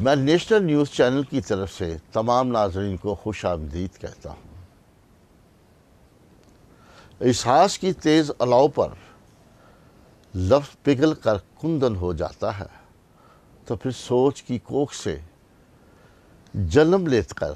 میں national news channel کی طرف سے تمام ناظرین کو خوش آمدید کہتا ہوں۔ احساس کی تیز الاؤ پر لفظ پگھل کر کندن ہو جاتا ہے تو پھر سوچ کی کوکھ سے جنم لے کر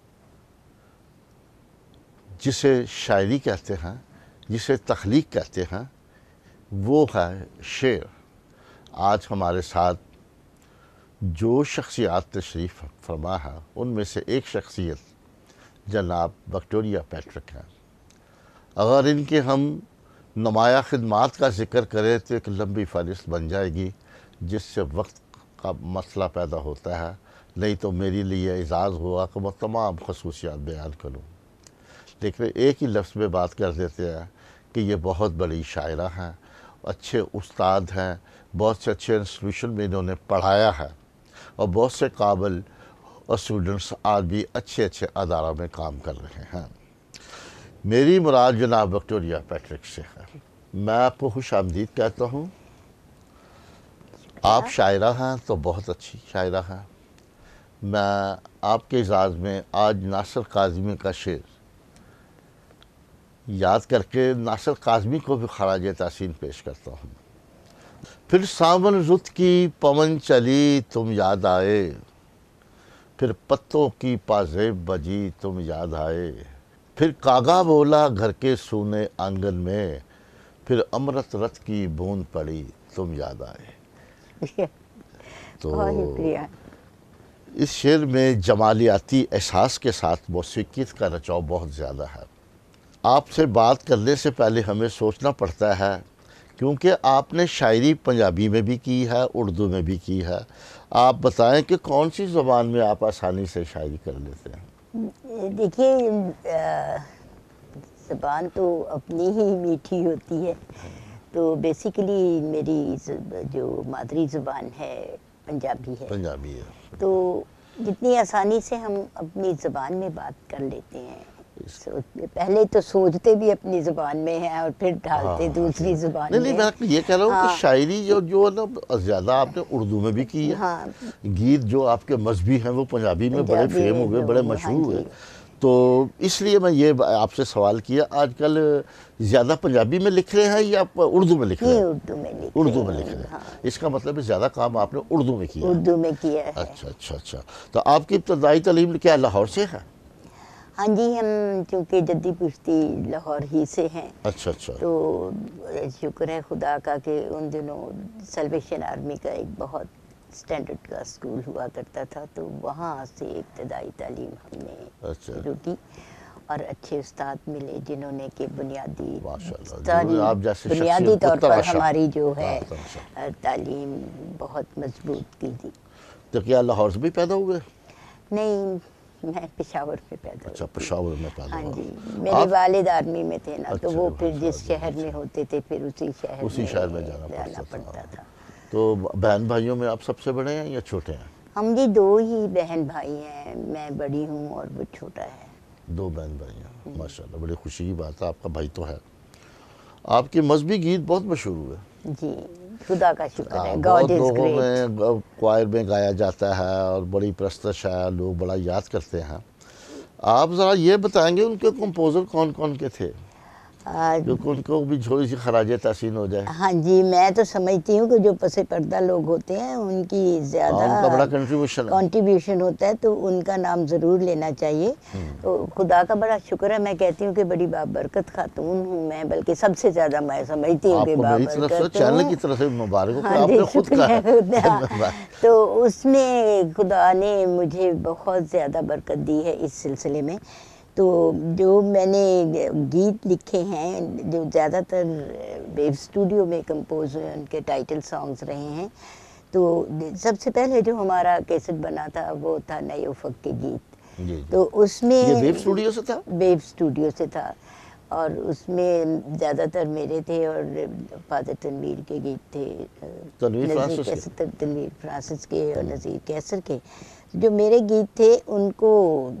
جسے شاعری کہتے ہیں، جسے تخلیق کہتے ہیں، وہ ہے شعر۔ آج ہمارے ساتھ جو شخصیات تشریف فرما ہے ان میں سے ایک شخصیت جناب وکٹوریہ پیٹرک ہیں۔ اگر ان کے ہم نمایاں خدمات کا ذکر کریں تو ایک لمبی فہرست بن جائے گی، جس سے وقت کا مسئلہ پیدا ہوتا ہے، نہیں تو میرے لیے اعزاز ہوا کہ میں تمام خصوصیات بیان کروں، لیکن ایک ہی لفظ میں بات کر دیتے ہیں کہ یہ بہت بڑی شاعرہ ہیں، اچھے استاد ہیں، بہت سے اچھے انسٹیٹیوشن میں انہوں نے پڑھایا ہے، اور بہت سے قابل اسٹوڈنٹس آج بھی اچھے اداروں میں کام کر رہے ہیں۔ میری مراد جناب وکٹوریہ پیٹرک سے ہے۔ میں آپ کو خوش آمدید کہتا ہوں۔ آپ شاعرہ ہیں تو بہت اچھی شاعرہ ہیں۔ میں آپ کے اعزاز میں آج ناصر کاظمی کا شعر یاد کر کے ناصر کاظمی کو بھی خراج تحسین پیش کرتا ہوں۔ پھر ساون رت کی پون چلی تم یاد آئے، پھر پتوں کی پازیب بجی تم یاد آئے، پھر کاغا بولا گھر کے سونے آنگن میں، پھر امرت رت کی بوند پڑی تم یاد آئے۔ تو اس شعر میں جمالیاتی احساس کے ساتھ موسیقیت کا رچاؤ بہت زیادہ ہے۔ آپ سے بات کرنے سے پہلے ہمیں سوچنا پڑتا ہے، کیونکہ آپ نے شاعری پنجابی میں بھی کی ہے، اردو میں بھی کی ہے۔ آپ بتائیں کہ کون سی زبان میں آپ آسانی سے شاعری کر لیتے ہیں؟ دیکھیے، زبان تو اپنی ہی میٹھی ہوتی ہے، تو بیسیکلی میری جو مادری زبان ہے پنجابی ہے۔ پنجابی ہے۔ تو جتنی آسانی سے ہم اپنی زبان میں بات کر لیتے ہیں، پہلے تو سوچتے بھی اپنی زبان میں ہیں اور پھر ڈالتے دوسری زبان میں۔ نہیں، میں یہ کہہ رہا ہوں کہ شاعری جو نا زیادہ آپ نے اردو میں بھی کی ہے، گیت جو آپ کے مذہبی ہیں وہ پنجابی میں بڑے فیم ہوئے، بڑے مشہور ہوئے، تو اس لیے میں یہ آپ سے سوال کیا، آج کل زیادہ پنجابی میں لکھ رہے ہیں یا اردو میں لکھ رہے ہیں؟ اردو میں لکھ رہے ہیں۔ اس کا مطلب ہے زیادہ کام آپ نے اردو میں کیا ہے۔ اردو میں کیا ہے۔ اچھا۔ تو آپ کی ابتدائی تعلیم کیا لاہور سے ہے؟ ہاں جی، ہم چونکہ جدی پشتی لاہور ہی سے ہیں، اچھا۔ تو شکر ہے خدا کا کہ ان دنوں سلویشن آرمی کا ایک بہت اسٹینڈرڈ کا اسکول ہوا کرتا تھا، تو وہاں سے ابتدائی تعلیم ہم نے شروع کی، اور اچھے استاد ملے جنہوں نے کہ بنیادی طور پر ہماری جو ہے تعلیم بہت مضبوط کی تھی۔ تو کیا لاہور سے بھی پیدا ہوئے؟ نہیں، میں پشاور میں پیدا ہوئی۔ اچھا، پشاور میں پیدا ہاں جی، میرے والد آرمی میں تھے نا، تو وہ پھر جس شہر میں ہوتے تھے پھر اسی شہر میں جانا پڑتا تھا۔ تو بہن بھائیوں میں آپ سب سے بڑے ہیں یا چھوٹے ہیں؟ ہم جی 2 ہی بہن بھائی ہیں، میں بڑی ہوں اور وہ چھوٹا ہے۔ 2 بہن بھائی ہیں، ماشاءاللہ، بڑی خوشی کی بات ہے، آپ کا بھائی تو ہے۔ آپ کے مذہبی گیت بہت مشہور ہوئے۔ جی، خدا کا شکر ہے، گاڈ از بہت گریٹ۔ لوگوں میں کوائر میں گایا جاتا ہے اور بڑی پرستش ہے، لوگ بڑا یاد کرتے ہیں۔ آپ ذرا یہ بتائیں گے ان کے کمپوزر کون کون کے تھے، کیونکہ ان کو بھی تھوڑی سی خراج تحسین ہو جائے۔ ہاں جی، میں تو سمجھتی ہوں کہ جو پس پردہ لوگ ہوتے ہیں ان کی زیادہ ان کا بڑا کنٹریبیوشن ہوتا ہے، تو ان کا نام ضرور لینا چاہیے۔ تو خدا کا بڑا شکر ہے، میں کہتی ہوں کہ بڑی بابرکت خاتون ہوں میں، بلکہ سب سے زیادہ میں سمجھتی ہوں کہ بابرکت ہوں۔ چینل کی طرف سے مبارک ہو کہ آپ نے خود کہا۔ تو اس میں خدا نے مجھے بہت زیادہ برکت دی ہے اس سلسلے میں۔ تو جو میں نے گیت لکھے ہیں جو زیادہ تر ویو اسٹوڈیو میں کمپوز ہوئے، ان کے ٹائٹل سانگز رہے ہیں۔ تو سب سے پہلے جو ہمارا کیسٹ بنا تھا وہ تھا نئے افق کے گیت، تو اس میں یہ ویو اسٹوڈیو سے تھا؟ ویو اسٹوڈیو سے تھا، اور اس میں زیادہ تر میرے تھے، اور فادر تنویر کے گیت تھے، تنویر فرانسس کے اور نذیر کیسر کے۔ جو میرے گیت تھے ان کو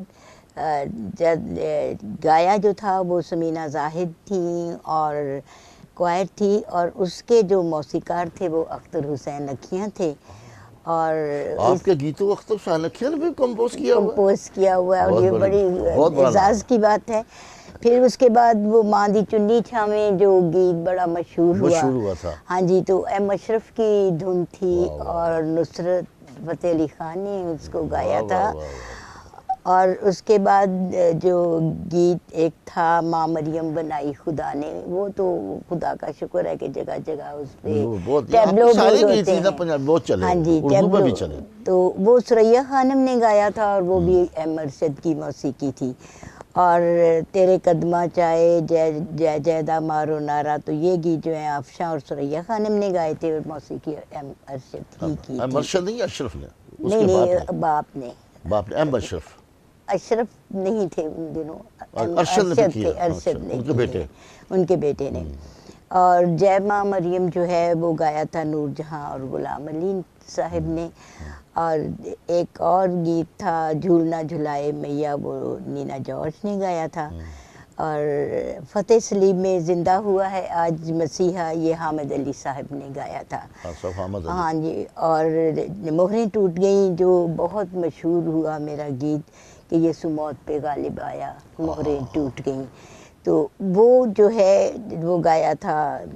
گایا جو تھا وہ سمینہ زاہد تھیں اور کوائر تھی، اور اس کے جو موسیقار تھے وہ اختر حسین اکھیاں تھے، اور آپ کے گیتوں کو اختر شاہ نقوی نے بھی کمپوز کیا ہوا ہے؟ کمپوز کیا ہوا ہے، اور بہت یہ بڑی- بہت بڑی بڑا اعزاز کی بات ہے۔ پھر اس کے بعد وہ ماندی چنی چھاویں جو گیت بڑا مشہور ہوا تھا۔ ہاں جی، تو ایم اشرف کی دھن تھی واہ واہ اور نصرت فتح علی خان نے اس کو گایا واہ تھا۔ واہ واہ واہ۔ اور اس کے بعد جو گیت ایک تھا ماں مریم بنائی خدا نے، وہ تو خدا کا شکر ہے کہ جگہ جگہ اس پہ وہ بہت ٹیبلو آپ سارے بھی گیت ہوتے ہی نا ہیں۔ پنجاب بہت چلے، ہاں جی، اردو میں بھی ٹیبلو، چلے۔ تو وہ سریہ خانم نے گایا تھا اور وہ بھی ایم ارشد کی موسیقی تھی۔ اور تیرے قدمہ چاہے جے جیدہ مارو نارا، تو یہ گیت جو ہیں آفشاں اور سریہ خانم نے گائے تھے اور موسیقی ایم ارشد ہی کی ایم تھی۔ ارشد نہیں، اشرف نے، اس نہیں کے باپ نے، نہیں، باپ نے، باپ نے ایم اشرف، اشرف نہیں تھے ان دنوں، ارشد نے بھی ارشد کیا، تھے، ارشد نے ان کے کی بیٹے۔ ہے، ان کے بیٹے نے۔ اور جے ماں مریم جو ہے وہ گایا تھا نور جہاں اور غلام علی صاحب نے۔ اور ایک اور گیت تھا جھولنا جھلائے میاں، وہ نینا جارج نے گایا تھا۔ اور فتح سلیم میں زندہ ہوا ہے آج مسیحا، یہ حامد علی صاحب نے گایا تھا۔ ہاں صاحب حامد علی۔ ہاں جی، اور مہریں ٹوٹ گئیں جو بہت مشہور ہوا میرا گیت کہ یسوع موت پہ غالب آیا، مہریں ٹوٹ گئیں، تو وہ جو ہے وہ گایا تھا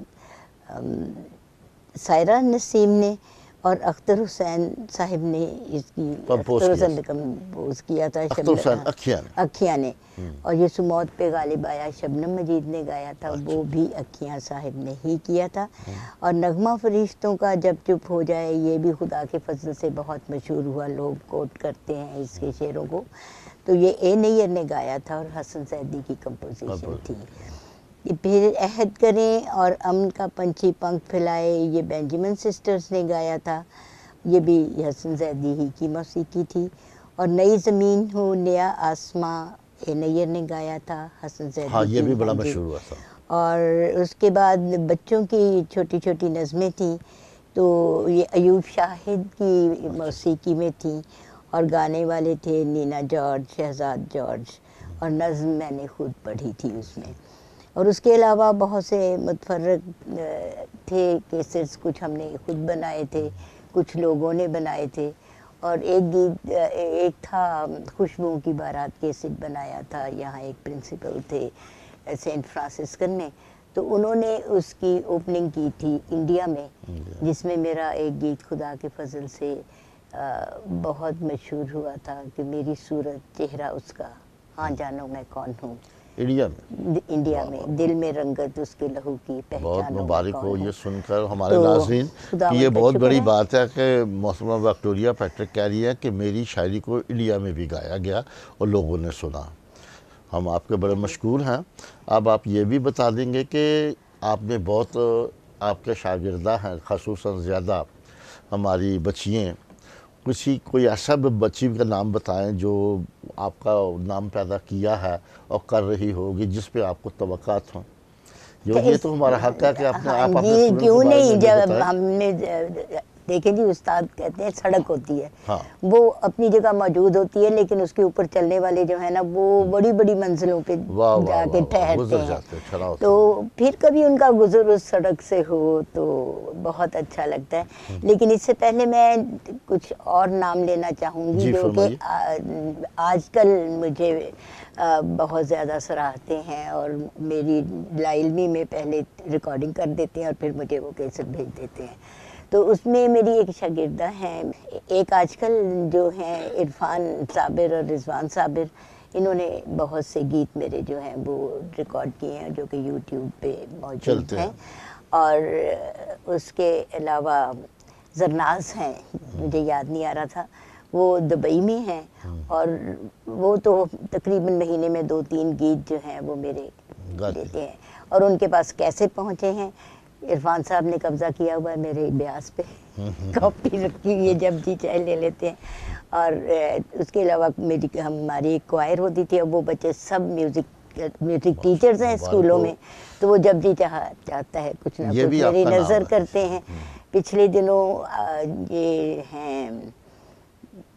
سائرہ نسیم نے، اور اختر حسین صاحب نے اس کی، کمپوز اختر کیا، حسین نے کمپوز کیا تھا، اختر حسین اکھیاں نے۔ اکھیاں نے۔ اور یسوع موت پہ غالب آیا شبنم مجید نے گایا تھا، وہ بھی اکھیاں صاحب نے ہی کیا تھا۔ اور نغمہ فرشتوں کا جب چپ ہو جائے، یہ بھی خدا کے فضل سے بہت مشہور ہوا، لوگ کوٹ کرتے ہیں اس کے شعروں کو، تو یہ اے نیئر نے گایا تھا اور حسن زیدی کی کمپوزیشن تھی۔ پھر عہد کریں اور امن کا پنچھی پنکھ پھیلائے، یہ بینجامن سسٹرز نے گایا تھا، یہ بھی حسن زیدی ہی کی موسیقی تھی۔ اور نئی زمین ہو نیا آسماں، اے نیئر نے گایا تھا، حسن زیدی ہاں یہ کی۔ بھی بڑا ہاں جی۔ مشہور ہوا تھا۔ اور اس کے بعد بچوں کی چھوٹی چھوٹی نظمیں تھیں، تو یہ ایوب شاہد کی موسیقی میں تھیں، اور گانے والے تھے نینا جارج، شہزاد جارج، اور نظم میں نے خود پڑھی تھی اس میں۔ اور اس کے علاوہ بہت سے متفرق تھے کیسٹس، کچھ ہم نے خود بنائے تھے، کچھ لوگوں نے بنائے تھے۔ اور ایک گیت ایک تھا خوشبوؤں کی بارات کیسٹ بنایا تھا، یہاں ایک پرنسپل تھے سینٹ فرانسسکن میں، تو انہوں نے اس کی اوپننگ کی تھی انڈیا میں، جس میں میرا ایک گیت خدا کے فضل سے بہت مشہور ہوا تھا کہ میری صورت چہرہ اس کا، ہاں جانو میں کون ہوں، انڈیا میں، انڈیا میں، دل میں رنگت اس کے لہو کی، بہت پہچانو میں مبارک کون ہو ہوں۔ یہ سن کر ہمارے تو ناظرین کہ خداوند یہ کا بہت شکر بڑی ہے۔ بات ہے کہ محترمہ وکٹوریہ پیٹرک کہہ رہی ہے کہ میری شاعری کو انڈیا میں بھی گایا گیا اور لوگوں نے سنا۔ ہم آپ کے بڑے مشکور ہیں۔ اب آپ یہ بھی بتا دیں گے کہ آپ نے بہت، آپ کے شاگردہ ہیں خصوصاً زیادہ ہماری بچیاں، کوئی ایسا بچی کا نام بتائیں جو آپ کا نام پیدا کیا ہے اور کر رہی ہوگی، جس پہ آپ کو توقعات ہوں۔ یہ تو ہمارا حق ہے کہ آپ ہاں اپنے جی، اسٹوڈنٹ کیوں کے بارے میں نہیں، بھی جب بتائیں۔ ہم نے دیکھیں جی، استاد کہتے ہیں سڑک ہوتی ہے، ہاں۔ وہ اپنی جگہ موجود ہوتی ہے، لیکن اس کے اوپر چلنے والے جو ہیں نا وہ بڑی بڑی منزلوں پہ واہ واہ جا کے واہ واہ، ٹھہرتے گزر ہیں، جاتے کھڑا ہوتے تو ہیں۔ پھر کبھی ان کا گزر اس سڑک سے ہو تو بہت اچھا لگتا ہے۔ لیکن اس سے پہلے میں کچھ اور نام لینا چاہوں گی جی جو کہ فرمائیے۔ آج کل مجھے بہت زیادہ سراہتے ہیں، اور میری لاعلمی میں پہلے ریکارڈنگ کر دیتے ہیں اور پھر مجھے وہ کیسٹ بھیج دیتے ہیں۔ تو اس میں میری ایک شاگردہ ہیں، ایک آج کل جو ہیں عرفان صابر اور رضوان صابر، انہوں نے بہت سے گیت میرے جو ہیں وہ ریکارڈ کیے ہیں جو کہ یوٹیوب پہ موجود چلتے ہیں۔ ہیں۔ اور اس کے علاوہ زرناز ہیں، مجھے یاد نہیں آ رہا تھا، وہ دبئی میں ہیں، اور وہ تو تقریباً مہینے میں 2-3 گیت جو ہیں وہ میرے دیتے ہیں، اور ان کے پاس کیسے پہنچے ہیں، عرفان صاحب نے قبضہ کیا ہوا ہے میرے بیاس پہ، کاپی رکھی ہوئی ہے، جب جی چاہے لے لیتے ہیں۔ اور اس کے علاوہ ہماری ایک کوائر ہوتی تھی، اب وہ بچے سب میوزک ٹیچرز ہیں اسکولوں میں، تو وہ جب جی چاہتا ہے کچھ نہ یہ کچھ بھی آپ میری کا نام نظر ہے۔ کرتے ہیں۔ پچھلے دنوں یہ ہیں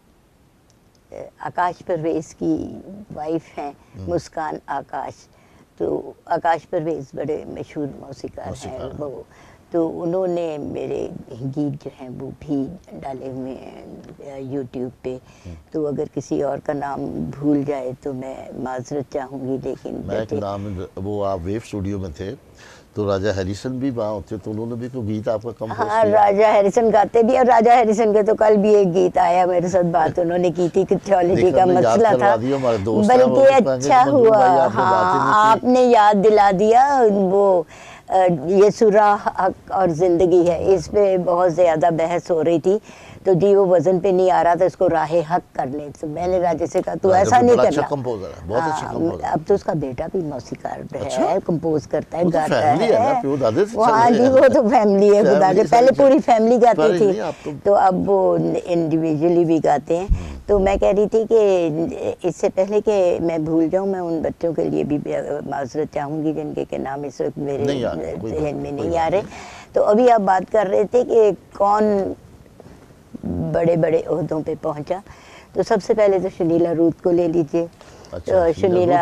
آکاش پرویز کی وائف ہیں مسکان آکاش، तो आकाश परवेज बड़े मशहूर मौसीकार हैं वो, तो उन्होंने मेरे गीत जो हैं वो भी डाले हुए हैं यूट्यूब पे। तो अगर किसी और का नाम भूल जाए तो मैं माजरत चाहूँगी, लेकिन मैं एक नाम, वो आप वेव स्टूडियो में थे तो राजा हैरिसन भी वहाँ होते, तो उन्होंने भी कोई गीत आपका कंपोज हाँ, किया? राजा हैरिसन गाते भी, और राजा हैरिसन के तो कल भी एक गीत आया मेरे साथ, बात उन्होंने की थी कि थियोलॉजी का मसला था, बल्कि अच्छा हुआ हाँ आपने याद दिला दिया। वो ये सुरा हक और ज़िंदगी है, इस पे बहुत ज़्यादा बहस हो रही थी, तो जी वो वजन पे नहीं आ रहा था, इसको राहे हक कर ले। तो मैंने राजा से कहा तू ऐसा नहीं करना। अच्छा कंपोजर है, बहुत अच्छा कंपोजर। अब तो उसका बेटा भी मौसीकार अच्छा? है, कंपोज करता है, तो गाता है। हाँ जी वो तो फैमिली है, खुदा के पहले पूरी फैमिली गाती थी, तो अब वो इंडिविजुअली भी गाते हैं। तो मैं कह रही थी कि इससे पहले कि मैं भूल जाऊं, मैं उन बच्चों के लिए भी माजरत चाहूँगी जिनके के नाम इस वक्त मेरे जहन में नहीं आ रहे। तो अभी आप बात कर रहे थे कि कौन बड़े बड़े ओहदों पे पहुंचा, तो सबसे पहले तो सुनीला रूथ को ले लीजिए। तो सुनीला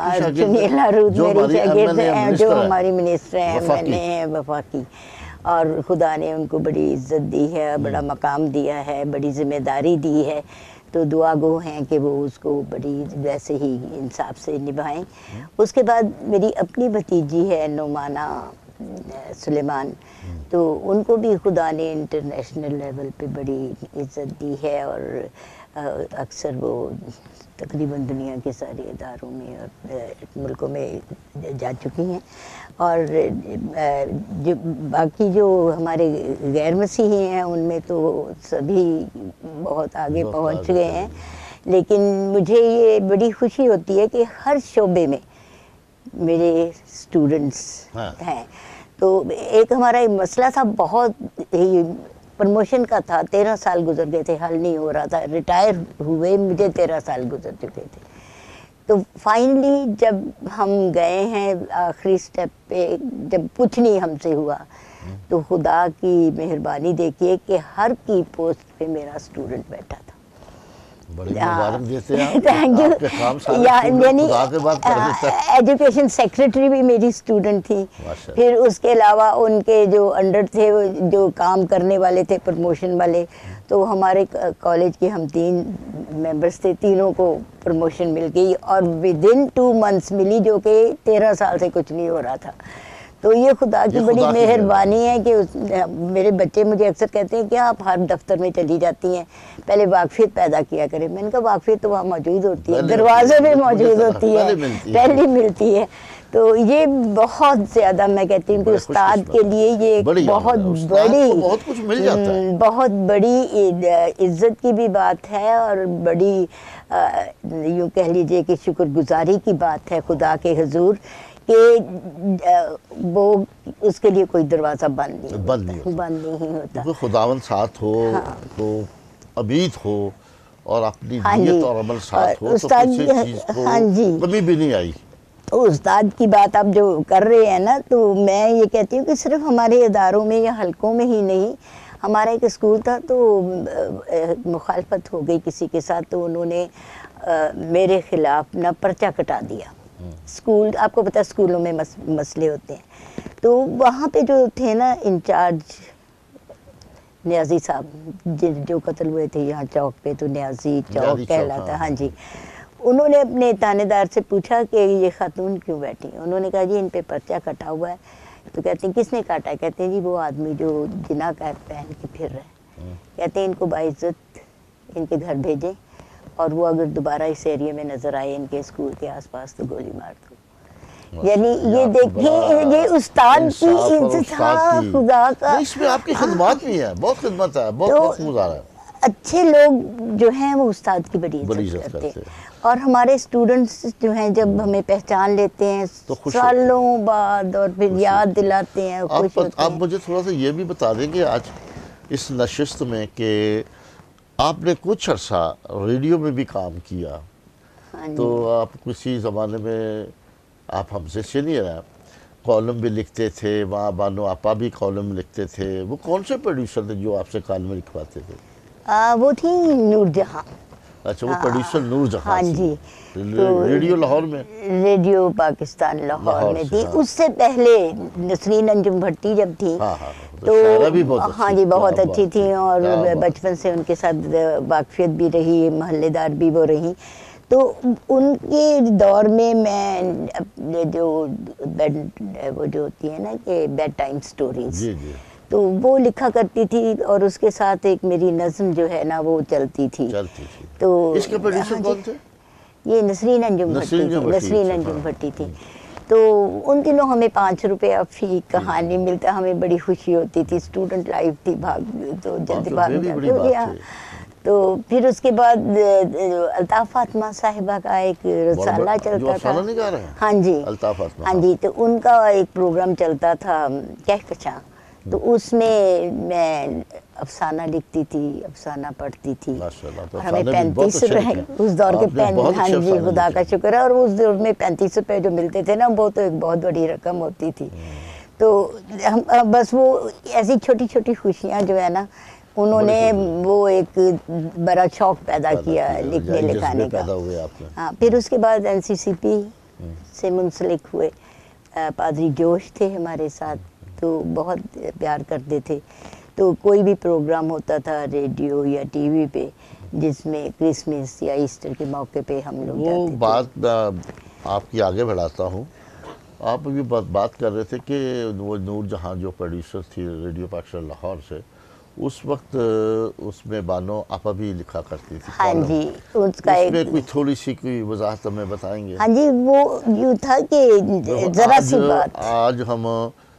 रूथ मेरी शागिर्द हैं, जो हमारी मिनिस्टर हैं, मैंने हैं वफाकी, और खुदा ने उनको बड़ी इज्जत दी है, बड़ा मकाम दिया है, बड़ी जिम्मेदारी दी है, तो दुआ गो हैं कि वो उसको बड़ी वैसे ही इंसाफ से निभाएं। उसके बाद मेरी अपनी भतीजी है नुमाना सुलेमान, तो उनको भी खुदा ने इंटरनेशनल लेवल पे बड़ी इज्जत दी है, और अक्सर वो तकरीबन दुनिया के सारे इदारों में और मुल्कों में जा चुकी हैं। और जो बाकी जो हमारे गैर मसीही हैं उनमें तो सभी बहुत आगे पहुंच गए हैं, लेकिन मुझे ये बड़ी खुशी होती है कि हर शोबे में मेरे स्टूडेंट्स हैं। तो एक हमारा एक मसला था, बहुत ही प्रमोशन का था, 13 साल गुजर गए थे, हल नहीं हो रहा था, रिटायर हुए मुझे 13 साल गुजर चुके थे। तो फाइनली जब हम गए हैं आखिरी स्टेप पे, जब कुछ नहीं हमसे हुआ, तो खुदा की मेहरबानी देखिए कि हर की पोस्ट पे मेरा स्टूडेंट बैठा था। बड़ी मुबारक देते हैं थैंक यू। यानी एजुकेशन सेक्रेटरी भी मेरी स्टूडेंट थी, फिर उसके अलावा उनके जो अंडर थे, जो काम करने वाले थे प्रमोशन वाले, तो हमारे कॉलेज के हम 3 मेंबर्स थे, तीनों को प्रमोशन मिल गई, और विदिन 2 मंथ्स मिली, जो कि 13 साल से कुछ नहीं हो रहा था। तो ये खुदा की बड़ी मेहरबानी है कि मेरे बच्चे मुझे अक्सर कहते हैं कि आप हर दफ्तर में चली जाती हैं, पहले वाकफियत पैदा किया करें। मैंने कहा वाकफियत तो वहाँ मौजूद होती है, दरवाजे में मौजूद होती है, पहले मिलती है। तो ये बहुत ज़्यादा मैं कहती हूँ कि उस्ताद के लिए ये बहुत बड़ी इज्जत की भी बात है, और बड़ी यूँ कह लीजिए कि शुक्रगुजारी की बात है खुदा के हुजूर कि वो उसके लिए कोई दरवाज़ा बंद नहीं होता। तो खुदावंद साथ हो तो अबीद हो और अपनी नीयत और अमल साथ हो, तो किसी चीज़ को कभी भी नहीं आई। तो उस्ताद की बात आप जो कर रहे हैं ना, तो मैं ये कहती हूँ कि सिर्फ हमारे इदारों में या हलकों में ही नहीं, हमारा एक स्कूल था, तो मुखालफत हो गई किसी के साथ, तो उन्होंने मेरे खिलाफ ना पर्चा कटा दिया। स्कूल, आपको पता है स्कूलों में मसले होते हैं, तो वहाँ पे जो थे ना इंचार्ज न्याजी साहब, जो कत्ल हुए थे यहाँ चौक पे, तो न्याजी चौक कहलाता, हाँ जी, उन्होंने अपने थानेदार से पूछा कि ये खातून क्यों बैठी। उन्होंने कहा जी इन पे पर्चा कटा हुआ है। तो कहते हैं किसने काटा है? कहते हैं जी वो आदमी जो जिना कैप पहन के फिर रहा है। कहते हैं इनको बाइज्जत इनके घर भेजें, और वो अगर दोबारा इस एरिया में नजर आए इनके स्कूल के आसपास तो गोली मार दो। यानी ये देखें, ये उस्ताद की इज्जत था, खुदा का। इसमें आपकी खिदमत भी है, बहुत खिदमत है, बहुत गुजारा है। अच्छे लोग जो हैं वो उस्ताद की बड़ी इज्जत करते हैं, और हमारे स्टूडेंट्स जो हैं जब हमें पहचान लेते हैं तो सालों बाद, और फिर याद दिलाते हैं, खुश होते हैं। आप मुझे थोड़ा सा ये भी बता दें कि आज इस नशिस्त में कि आपने कुछ अर्सा रेडियो में भी काम किया, तो आप किसी ज़माने में आप हमसे सीनियर हैं, कॉलम भी लिखते थे, वहाँ बानो आपा भी कॉलम लिखते थे। वो कौन से प्रोड्यूसर थे जो आपसे कॉलम लिखवाते थे? वो थी नूर जहाँ। اچھا وہ پروڈیوسر نور جہاں ہاں جی، ریڈیو لاہور میں، ریڈیو پاکستان لاہور میں تھی. ہاں. اس سے پہلے نسرین انجم بھٹی جب تھی ہاں ہاں تو شاعرہ بھی بہت اچھی ہاں جی بہت کیا اچھی بات تھی، اور کیا بات. بچپن سے ان کے ساتھ واقفیت بھی رہی، محلے دار بھی وہ رہی. تو ان کے دور میں اپنے جو وہ جو ہوتی ہے نا کہ بیڈ ٹائم سٹوریز، جی جی تو وہ لکھا کرتی تھی، اور اس کے ساتھ ایک میری نظم جو ہے نا وہ چلتی تھی. چلتی تھی. تو اس کے پروڈیوسر ہاں جی، کون تھے؟ یہ نسرین انجم بھٹی تھی، نسرین انجم بھٹی تھی. تو ان دنوں ہمیں 5 روپے فی کہانی ملتا، ہمیں بڑی خوشی ہوتی تھی. اسٹوڈنٹ لائف تھی، تو جلدی بھاگ جاتے ہو گیا. تو پھر اس کے بعد الطاف فاطمہ صاحبہ کا ایک رسالہ چلتا تھا. ہاں جی ہاں جی، تو ان کا ایک پروگرام چلتا تھا کہکشاں. تو اس میں افسانہ لکھتی تھی، افسانہ پڑھتی تھی، اور ہمیں 35 روپے اس دور کے ہاں جی خدا کا شکر ہے. اور اس دور میں 35 روپے جو ملتے تھے نا وہ تو ایک بہت بڑی رقم ہوتی تھی. تو بس وہ ایسی چھوٹی چھوٹی خوشیاں جو ہے نا انہوں نے وہ ایک بڑا شوق پیدا کیا لکھنے لکھانے کا. ہاں پھر اس کے بعد NCCP سے منسلک ہوئے. پادری جوش تھے ہمارے ساتھ، تو بہت پیار کرتے تھے. تو کوئی بھی پروگرام ہوتا تھا ریڈیو یا ٹی وی پہ جس میں کرسمس یا ایسٹر کے موقع پہ ہم لوگ جاتے تھے. وہ بات آپ کی آگے بڑھاتا ہوں. آپ ابھی بات کر رہے تھے کہ وہ نور جہاں جو پروڈیوسر تھی ریڈیو پاکستان لاہور سے، اس وقت اس میں بانو آپا بھی لکھا کرتی تھی. ہاں جی، اس کا اس میں کوئی تھوڑی سی کوئی وضاحت ہمیں بتائیں گے؟ ہاں جی، وہ یوں تھا کہ ذرا سی بات. آج ہم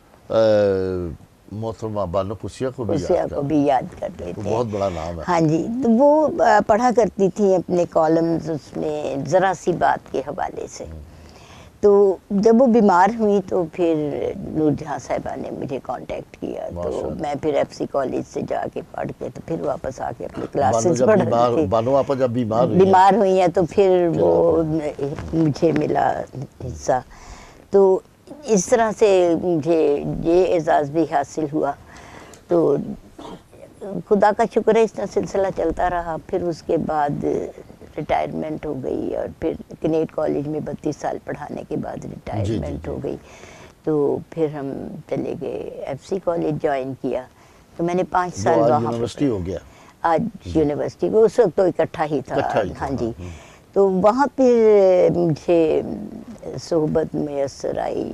محترمہ بانو پوسیا کو بھی یاد کر لیتے ہیں، بہت بڑا نام ہے. ہاں جی، تو وہ پڑھا کرتی تھی اپنے کالمز اس میں ذرا سی بات کے حوالے سے. تو جب وہ بیمار ہوئی تو پھر نور جہاں صاحبہ نے مجھے کانٹیکٹ کیا. تو میں پھر FC کالج سے جا کے پڑھ کے تو پھر واپس آ کے اپنی کلاسز پڑھ رہی تھی. بانو آپا جب بیمار ہوئی ہیں تو پھر وہ مجھے ملا حصہ. تو اس طرح سے مجھے یہ اعزاز بھی حاصل ہوا. تو خدا کا شکر ہے اس طرح سلسلہ چلتا رہا. پھر اس کے بعد ریٹائرمنٹ ہو گئی، اور پھر کنیٹ کالج میں 32 سال پڑھانے کے بعد ریٹائرمنٹ ہو گئی. تو پھر ہم چلے گئے FC کالج جوائن کیا. تو میں نے 5 سال وہاں یونیورسٹی ہو گیا. آج یونیورسٹی کو، اس وقت تو اکٹھا ہی تھا. ہاں جی، تو وہاں پھر مجھے صحبت میسر آئی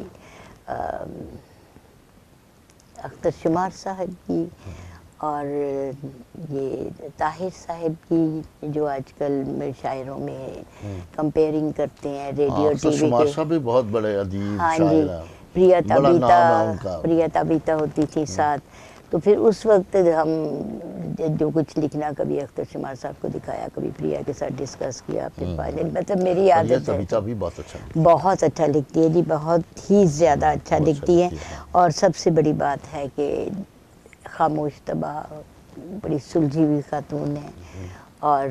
اختر شمار صاحب کی، اور یہ طاہر صاحب کی، جو آج کل شاعروں میں کمپیئرنگ کرتے ہیں ریڈیو ٹی وی کے. صاحب بھی بہت بڑے ادیب ہاں شاعر جی، ہیں. پریا تابیتا ہوتی تھی ساتھ. تو پھر اس وقت ہم جو کچھ لکھنا کبھی اختر شمار صاحب کو دکھایا، کبھی پریا کے ساتھ ڈسکس کیا. پھر فائنل مطلب میری عادت ہے، بہت اچھا لکھتی ہے جی، بہت ہی زیادہ اچھا لکھتی ہے. اور سب سے بڑی بات ہے کہ خاموش طبع، بڑی سلجھی ہوئی خاتون ہے. اور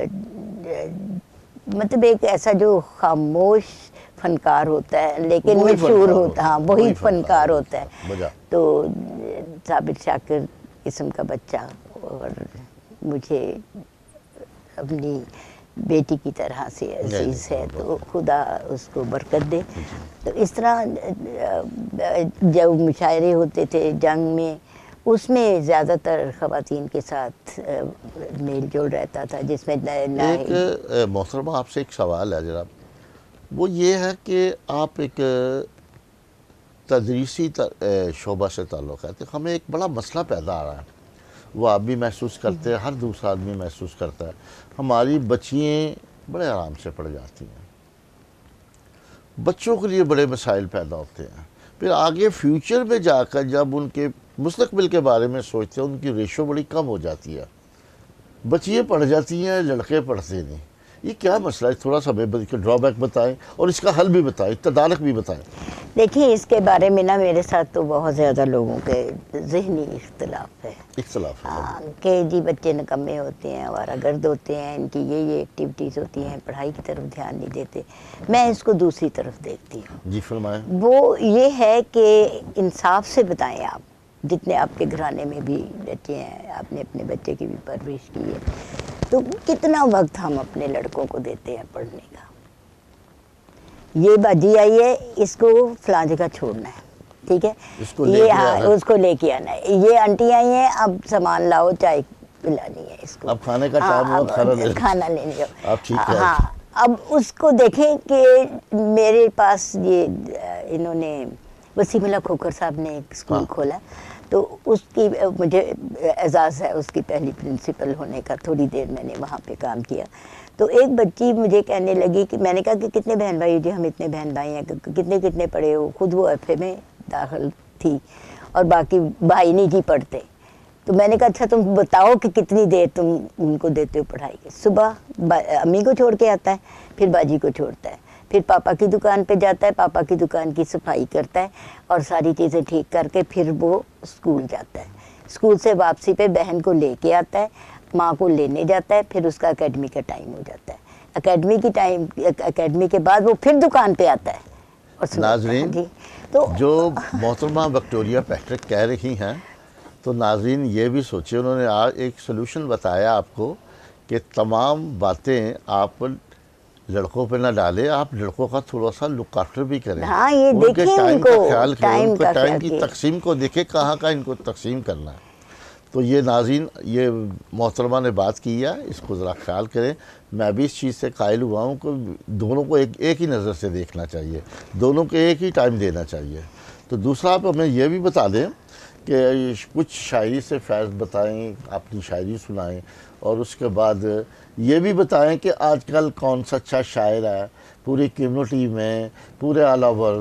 مطلب ایک ایسا جو خاموش فنکار ہوتا ہے لیکن مشہور ہوتا ہے، وہی فنکار ہوتا ہے. تو ثابت شاکر قسم کا بچہ، اور مجھے اپنی بیٹی کی طرح سے عزیز ہے. تو خدا اس کو برکت دے. تو اس طرح جب مشاعرے ہوتے تھے جنگ میں، اس میں زیادہ تر خواتین کے ساتھ میل جول رہتا تھا، جس میں ایک محترمہ آپ سے ایک سوال ہے جناب، وہ یہ ہے کہ آپ ایک تدریسی شعبہ سے تعلق ہے. تو ہمیں ایک بڑا مسئلہ پیدا آ رہا ہے، وہ آپ بھی محسوس کرتے ہیں، ہر دوسرا آدمی محسوس کرتا ہے. ہماری بچیاں بڑے آرام سے پڑھ جاتی ہیں، بچوں کے لیے بڑے مسائل پیدا ہوتے ہیں. پھر آگے فیوچر میں جا کر جب ان کے مستقبل کے بارے میں سوچتے ہیں، ان کی ریشو بڑی کم ہو جاتی ہے. بچیاں پڑھ جاتی ہیں، لڑکے پڑھتے نہیں. یہ کیا مسئلہ ہے؟ تھوڑا سا ہمیں ڈرا بیک بتائیں، اور اس کا حل بھی بتائیں، تدارک بھی بتائیں. دیکھیں، اس کے بارے میں نا میرے ساتھ تو بہت زیادہ لوگوں کے ذہنی اختلاف ہے. کہ جی بچے نکمے ہوتے ہیں، آوارہ گرد ہوتے ہیں، ان کی یہ ایکٹیویٹیز ہوتی ہیں، پڑھائی کی طرف دھیان نہیں دیتے. میں اس کو دوسری طرف دیکھتی ہوں. جی فرمائیں. وہ یہ ہے کہ انصاف سے بتائیں، آپ جتنے آپ کے گھرانے میں بھی بچے ہیں، آپ نے اپنے بچے کی بھی پرورش کی ہے، تو کتنا وقت ہم اپنے لڑکوں کو دیتے ہیں پڑھنے کا. یہ باجی آئی ہے, اس کو فلاں جگہ چھوڑنا ہے, ٹھیک ہے, یہ اس کو لے کے آنا ہے. یہ آنٹی آئی ہیں, اب سامان لاؤ, چائے پلانی ہے اس کو, اب کھانے کا ٹائم ہوا, کھانا لینے جاؤ. آپ ٹھیک ہے. ہاں, اب اس کو دیکھیں کہ میرے پاس یہ انہوں نے وسیم اللہ کھوکھر صاحب نے ایک اسکول کھولا, تو اس کی مجھے اعزاز ہے اس کی پہلی پرنسپل ہونے کا. تھوڑی دیر میں نے وہاں پہ کام کیا. تو ایک بچی مجھے کہنے لگی کہ میں نے کہا کہ کتنے بہن بھائی؟ جی ہم اتنے بہن بھائی ہیں. کتنے پڑھے ہو؟ خود وہ ایف اے میں داخل تھی اور باقی بھائی نہیں جی پڑھتے. تو میں نے کہا اچھا تم بتاؤ کہ کتنی دیر تم ان کو دیتے ہو پڑھائی کی؟ صبح امی کو چھوڑ کے آتا ہے, پھر باجی کو چھوڑتا ہے, پھر پاپا کی دکان پہ جاتا ہے, پاپا کی دکان کی صفائی کرتا ہے اور ساری چیزیں ٹھیک کر کے پھر وہ اسکول جاتا ہے. اسکول سے واپسی پہ بہن کو لے کے آتا ہے, ماں کو لینے جاتا ہے, پھر اس کا اکیڈمی کا ٹائم ہو جاتا ہے. اکیڈمی کے بعد وہ پھر دکان پہ آتا ہے. اور ناظرین, جی تو جو محترمہ وکٹوریہ پیٹرک کہہ رہی ہیں, تو ناظرین یہ بھی سوچے, انہوں نے آج ایک سلوشن بتایا آپ کو کہ تمام باتیں آپ لڑکوں پہ نہ ڈالیں, آپ لڑکوں کا تھوڑا سا لک آفٹر بھی کریں. ہاں, یہ ان کے دیکھیں ٹائم کا خیال کریں, ان کے ٹائم کی کی تقسیم کو دیکھیں, کہاں کا ان کو تقسیم کرنا ہے. تو یہ ناظرین, یہ محترمہ نے بات کی ہے, اس کو ذرا خیال کریں. میں بھی اس چیز سے قائل ہوا ہوں کہ دونوں کو ایک ہی نظر سے دیکھنا چاہیے, دونوں کو ایک ہی ٹائم دینا چاہیے. تو دوسرا آپ ہمیں یہ بھی بتا دیں کہ کچھ شاعری سے فیض بتائیں, اپنی شاعری سنائیں, اور اس کے بعد یہ بھی بتائیں کہ آج کل کون سا اچھا شاعر ہے پوری کمیونٹی میں, پورے آل اوور.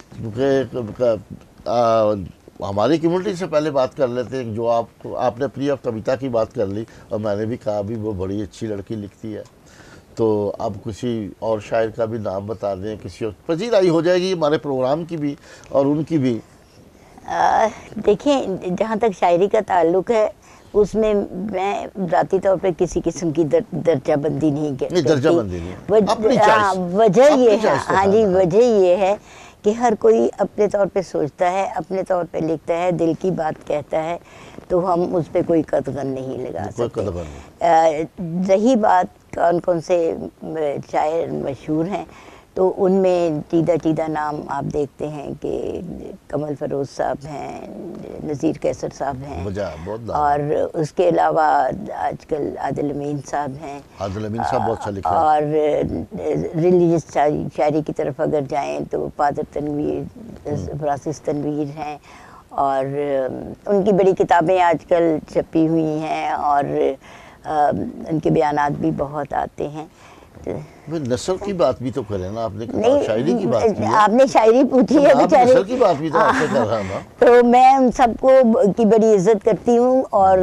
ہماری کمیونٹی سے پہلے بات کر لیتے ہیں, جو آپ نے پریا کویتا کی بات کر لی, اور میں نے بھی کہا بھی وہ بڑی اچھی لڑکی لکھتی ہے. تو اب کسی اور شاعر کا بھی نام بتا دیں, کسی اور پذیرائی ہو جائے گی ہمارے پروگرام کی بھی اور ان کی بھی. دیکھیں, جہاں تک شاعری کا تعلق ہے, اس میں ذاتی طور پہ کسی قسم کی درجہ بندی نہیں کرتی. درجہ بندی نہیں, وجہ یہ ہے, ہاں جی, وجہ یہ ہے کہ ہر کوئی اپنے طور پہ سوچتا ہے, اپنے طور پہ لکھتا ہے, دل کی بات کہتا ہے, تو ہم اس پہ کوئی قدغن نہیں لگا سکتے. رہی بات کون سے شاعر مشہور ہیں, تو ان میں چیدہ نام آپ دیکھتے ہیں کہ کمل فروز صاحب ہیں, نذیر کیسر صاحب ہیں, اور اس کے علاوہ آج کل عادل امین صاحب ہیں. عادل امین صاحب بہت اچھا لکھا ہے. اور ریلیجس شاعری کی طرف اگر جائیں تو فادر تنویر, فرانسس تنویر ہیں, اور ان کی بڑی کتابیں آج کل چھپی ہوئی ہیں, اور ان کے بیانات بھی بہت آتے ہیں. نثر کی بات بھی تو کریں نا, آپ نے شاعری کی بات کی ہے. آپ نے شاعری پوچھی ہے, نثر کی بات بھی تو آپ سے کر رہا ہوں. تو میں ان سب کو کی بڑی عزت کرتی ہوں. اور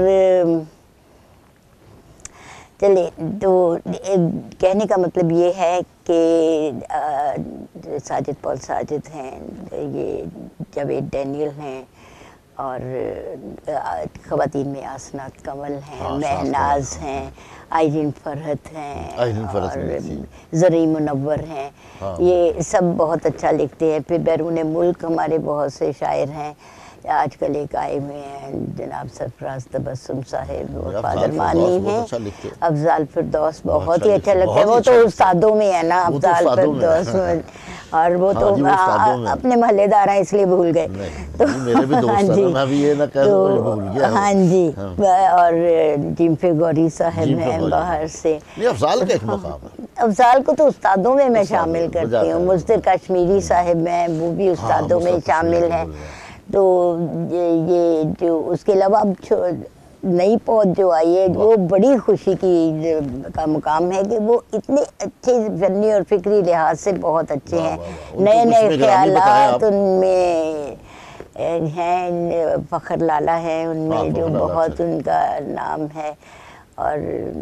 چلے, تو کہنے کا مطلب یہ ہے کہ ساجد پال ساجد ہیں, یہ جاوید ڈینیل ہیں, اور خواتین میں آسنات کمل ہیں, مہناز ہیں, آئرین فرحت ہیں, اور زرعی منور ہیں. یہ سب بہت اچھا لکھتے ہیں. پھر بیرون ملک ہمارے بہت سے شاعر ہیں. آج کل ایک آئے ہوئے ہیں جناب سرفراز تبسم صاحب, اور فادر مانی ہیں. افضال فردوس بہت ہی اچھا لگتا ہے. وہ تو استادوں میں ہے نا, افضال فردوس, اور وہ تو اپنے محلے دار ہیں اس لیے بھول گئے. ہاں جی, اور جیمفے گوری صاحب ہیں باہر سے. افضال کو تو استادوں میں شامل کرتی ہوں. مصدر کشمیری صاحب ہیں, وہ بھی استادوں میں شامل ہیں. تو یہ جو اس کے علاوہ اب نئی پود جو آئی ہے, وہ بڑی خوشی کا مقام ہے کہ وہ اتنے اچھے فنی اور فکری لحاظ سے بہت اچھے ہیں. نئے خیالات ان میں ہیں. فخر لالا ہے ان میں, جو بہت ان کا نام ہے. اور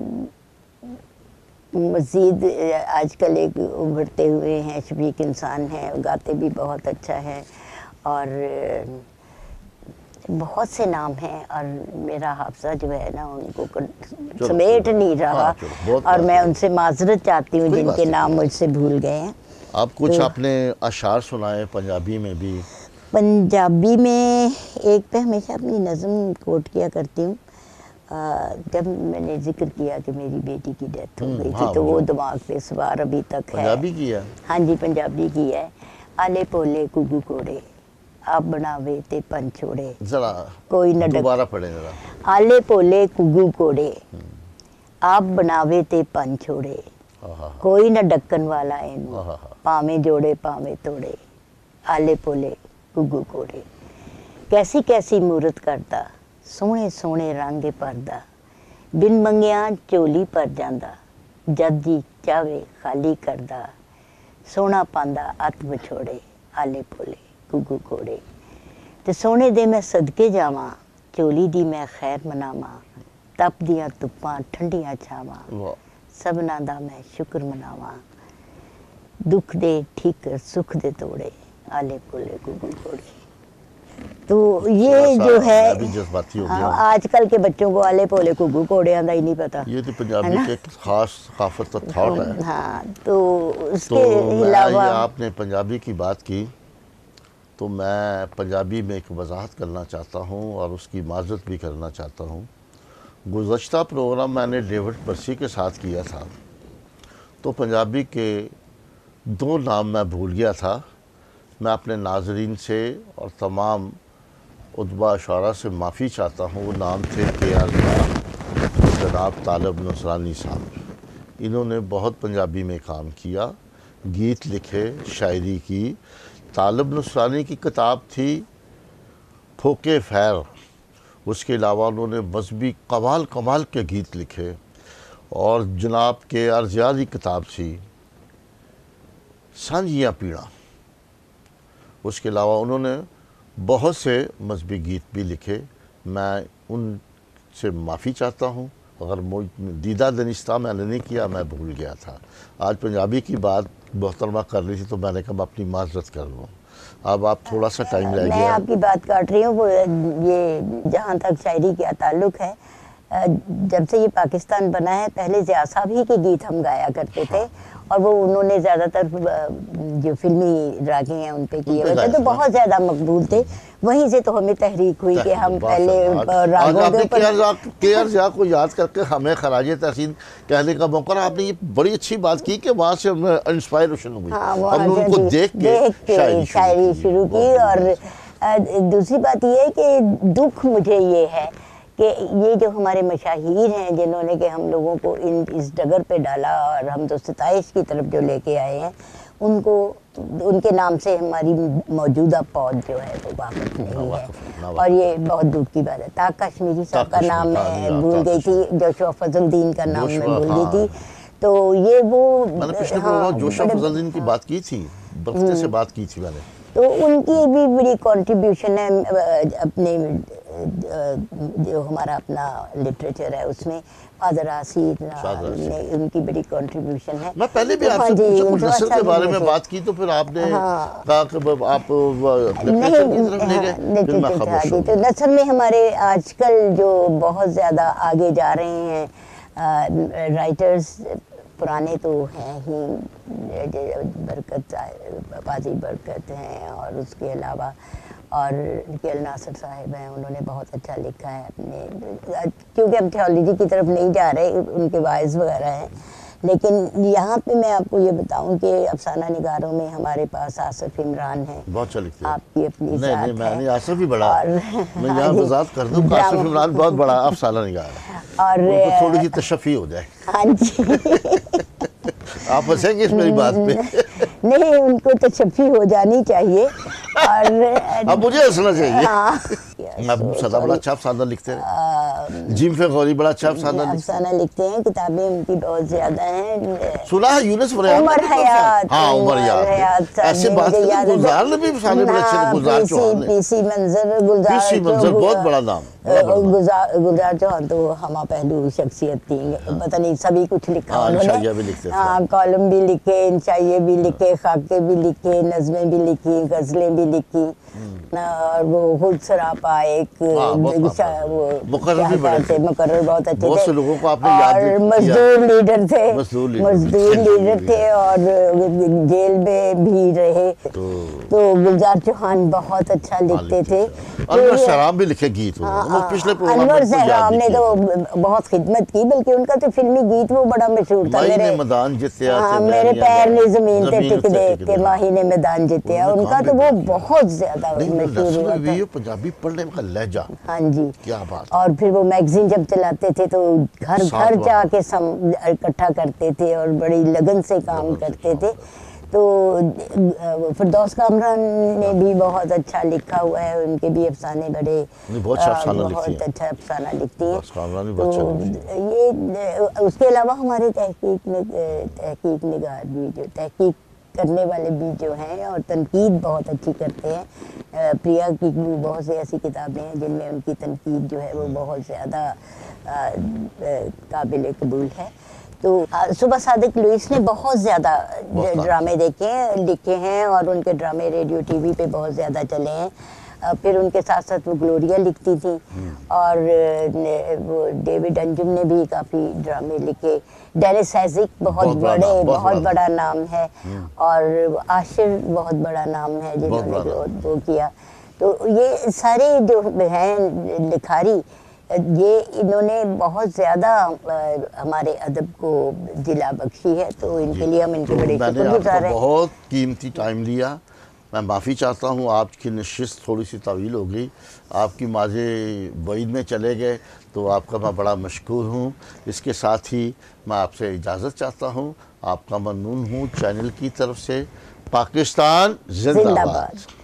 مزید آج کل ایک ابھرتے ہوئے ہیں, شفیق انسان ہیں, گاتے بھی بہت اچھا ہے. اور بہت سے نام ہیں, اور میرا حافظہ جو ہے نا ان کو سمیٹ نہیں رہا, اور میں ان سے معذرت چاہتی ہوں جن کے نام مجھ سے بھول گئے ہیں. آپ کچھ اپنے اشعار سنائیں پنجابی میں بھی. پنجابی میں ایک پہ ہمیشہ اپنی نظم کوٹ کیا کرتی ہوں, جب میں نے ذکر کیا کہ میری بیٹی کی ڈیتھ ہو گئی تھی تو وہ دماغ پہ سوار ابھی تک ہے. پنجابی کی ہے؟ ہاں جی پنجابی کی ہے. آلے پولے گگو کوڑے آپ بناوے تے پن چھوڑے ذرا کوئی نہ دوبارہ پڑھیں ذرا. آلے پولے گگو کوڑے آپ بناوے تے پن چھوڑے کوئی نہ ڈکن والا اینو پاویں جوڑے پاویں توڑے. آلے پولے گگو کوڑے کیسی کیسی مورت کردا سونے سونے رنگ پردا بن منگیاں چولی پر جاندا جد جی چاہے خالی کردا سونا پاندا ات وچھوڑے. آلے پولے گگو کوڑے تے سونے دے میں صدقے جاواں چولی دی میں خیر مناواں تپ دیاں تپاں ٹھنڈیاں چھاواں سبنا دا میں شکر مناواں دکھ دے ٹھیکر سکھ دے توڑے. آلے پولے گگو کوڑے. تو یہ جو ہے آج کل کے بچوں کو آلے پولے گگو کوڑیاں دا ہی نہیں پتا. یہ تو پنجابی کے ایک خاص ثقافت کا تھاٹ ہے. ہاں تو اس تو کے علاوہ آپ نے پنجابی کی بات کی تو میں پنجابی میں ایک وضاحت کرنا چاہتا ہوں اور اس کی معذرت بھی کرنا چاہتا ہوں. گزشتہ پروگرام میں نے ڈیوڈ پرسی کے ساتھ کیا تھا تو پنجابی کے 2 نام میں بھول گیا تھا. میں اپنے ناظرین سے اور تمام ادبا شعراء سے معافی چاہتا ہوں. وہ نام تھے کے آر جناب طالب نصرانی صاحب. انہوں نے بہت پنجابی میں کام کیا، گیت لکھے، شاعری کی. طالب نصرانی کی کتاب تھی پھوکے فیر. اس کے علاوہ انہوں نے مذہبی کمال کے گیت لکھے. اور جناب کے آر ضیاء کی کتاب تھی سانجیاں پیڑاں. اس کے علاوہ انہوں نے بہت سے مذہبی گیت بھی لکھے. میں ان سے معافی چاہتا ہوں اگر دیدہ دنستہ میں نے نہیں کیا، میں بھول گیا تھا. آج پنجابی کی بات محترمہ کر رہی تھی تو میں نے کہا اپنی معذرت کر لوں. اب آپ تھوڑا سا ٹائم رہ گیا. میں آپ کی بات کاٹ رہی ہوں. یہ جہاں تک شاعری کا تعلق ہے، جب سے یہ پاکستان بنا ہے پہلے ضیاء صاحب ہی کے گیت ہم گایا کرتے تھے اور وہ انہوں نے زیادہ تر جو فلمی راگیں ہیں ان پہ کیے ہوئے تھے تو بہت زیادہ مقبول تھے. وہیں سے تو ہمیں تحریک ہوئی کہ ہم پہلے راگوں کے اوپر کے آر ضیاء کو یاد کر کے ہمیں خراج تحسین کہنے کا موقع. آپ نے یہ بڑی اچھی بات کی کہ وہاں سے ہمیں انسپائریشن ہوئی، ہم نے ان کو دیکھ کے شاعری شروع کی. اور دوسری بات یہ ہے کہ دکھ مجھے یہ ہے کہ یہ جو ہمارے مشاہیر ہیں جنہوں نے کہ ہم لوگوں کو اس ڈگر پہ ڈالا اور ہم تو ستائش کی طرف جو لے کے آئے ہیں ان کو ان کے نام سے ہماری موجودہ پود جو ہے وہ واقف نہیں ہے. اور یہ بہت دکھ کی بات ہے. طاق کشمیری صاحب کا نام میں بھول گئی تھی، جوشوا فضل الدین کا نام میں بھول گئی تھی. تو یہ وہ میں نے پچھلے پروگرام جوشوا فضل الدین کی بات کی تھی، بختے سے بات کی تھی میں نے. تو ان کی بھی بڑی کنٹریبیوشن ہے اپنے جو ہمارا اپنا لٹریچر ہے اس میں. فادر آصیر نے ان کی بڑی کنٹریبیوشن ہے. میں پہلے بھی آپ سے پوچھا نثر کے بارے میں بات کی تو پھر آپ نے کہا کہ آپ لٹریچر کی طرف لے گئے. تو نثر میں ہمارے آج کل جو بہت زیادہ آگے جا رہے ہیں رائٹرز پرانے تو ہیں ہی، برکت قاضی برکت ہیں اور اس کے علاوہ اور کیل ناصر صاحب ہیں. انہوں نے بہت اچھا لکھا ہے اپنے، کیونکہ ہم تھیولوجی کی طرف نہیں جا رہے، ان کے وائز وغیرہ ہیں. لیکن یہاں پہ میں آپ کو یہ بتاؤں کہ افسانہ نگاروں میں ہمارے پاس آصف عمران ہیں. بہت اچھا لکھتے ہیں. آپ کی اپنی ذات ہے. میں نہیں آصف ہی بڑا، میں یہاں وضاحت کر دوں کہ آصف عمران بہت بڑا افسانہ نگار ہے اور ان کو تھوڑی سی تشفی ہو جائے. ہاں جی آپ ہنسیں گے اس میری بات پہ. نہیں، ان کو تشفی ہو جانی چاہیے. اور اب مجھے ہنسنا چاہیے. صدا بڑا اچھا افسانہ لکھتے ہیں. جیم فے غوری بڑا اچھا افسانہ لکھتے ہیں. کتابیں ان کی بہت زیادہ ہیں. سنا ہے یونس فریاد، عمر حیات. ہاں عمر حیات. ایسے بات کرتے گلزار نے بھی افسانے بڑے اچھے لکھے. گلزار چوہان نے پی سی منظر، گلزار بہت بڑا نام. گلزار چوہان تو ہمہ پہلو شخصیت تھی. پتہ نہیں سبھی کچھ لکھا انہوں نے. ہاں کالم بھی لکھے، انشائیے بھی لکھے، خاکے بھی لکھے، نظمیں بھی لکھی، غزلیں بھی لکھی. اور وہ خود سراپا ایک مقرر بھی اداکار تھے, مقرر بہت اچھے بہت تھے, سے لوگوں کو آپ نے یاد اور کیا. مزدور لیڈر تھے, مزدور مزدور لیڈر تھے, اور جیل میں بھی رہے. تو گلزار چوہان بہت اچھا لکھتے تھے. انور سہرام بھی لکھے گیت, وہ پچھلے پروگرام انور میں کو یاد سہرام نہیں نے کیا. تو بہت خدمت کی, بلکہ ان کا تو فلمی گیت وہ بڑا مشہور تھا. ماہی نے میرے میدان جتیا تے میرے میں پیر نے زمین زمین تے ٹک دے کہ ماہی نے میدان جتیا, ان کا تو وہ بہت زیادہ مشہور ہوا تھا. پنجابی پڑھنے کا لہجہ, ہاں جی, کیا بات. اور پھر وہ میگزین جب چلاتے تھے تو گھر گھر جا کے اکٹھا کرتے تھے اور بڑی لگن سے کام کرتے تھے. تو فردوس کامران نے بھی بہت اچھا لکھا ہوا ہے, ان کے بھی افسانے بڑے بہت اچھا افسانہ لکھتی ہیں. تو یہ اس کے علاوہ ہمارے تحقیق نگار بھی, جو تحقیق کرنے والے بھی جو ہیں اور تنقید بہت اچھی کرتے ہیں. پریا کی بہت سی ایسی کتابیں ہیں جن میں ان کی تنقید جو ہے وہ بہت زیادہ قابل قبول ہے. تو صبح صادق لوئس نے بہت زیادہ ڈرامے لکھے ہیں, اور ان کے ڈرامے ریڈیو ٹی وی پہ بہت زیادہ چلے ہیں. پھر ان کے ساتھ ساتھ وہ گلوریا لکھتی تھیں, اور وہ ڈیوڈ انجم نے بھی کافی ڈرامے لکھے. ڈینس ہیزک بہت بڑا نام ہے, اور عاشر بہت بڑا نام ہے جنہوں نے وہ کیا. تو یہ سارے جو ہیں لکھاری, یہ انہوں نے بہت زیادہ ہمارے ادب کو جلا بخشی ہے. تو ان کے لیے ہم ان کے بڑے شکر گزار ہیں. بہت قیمتی ٹائم لیا, میں معافی چاہتا ہوں, آپ کی نشست تھوڑی سی طویل ہو گئی, آپ کی ماضی بعید میں چلے گئے, تو آپ کا میں بڑا مشکور ہوں. اس کے ساتھ ہی میں آپ سے اجازت چاہتا ہوں, آپ کا ممنون ہوں چینل کی طرف سے. پاکستان زندہ باد.